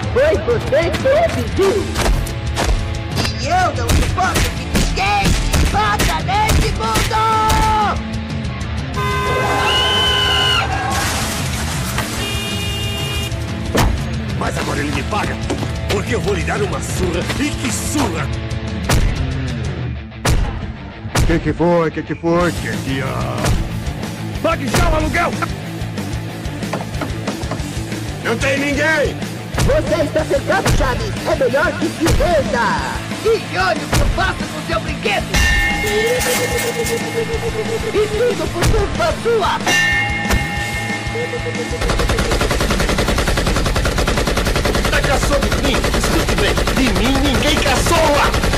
Foi você que pediu. E eu não suporto que ninguém me bata nesse mundo! Mas agora ele me paga, porque eu vou lhe dar uma surra. E que surra! Que foi? Pague já o aluguel! Não tem ninguém! Você está cercado, Chaves. É melhor que se renda. E olha o que eu faço com seu brinquedo! E tudo por culpa sua. Tá caçando de mim? Escute bem, de mim ninguém caçoa!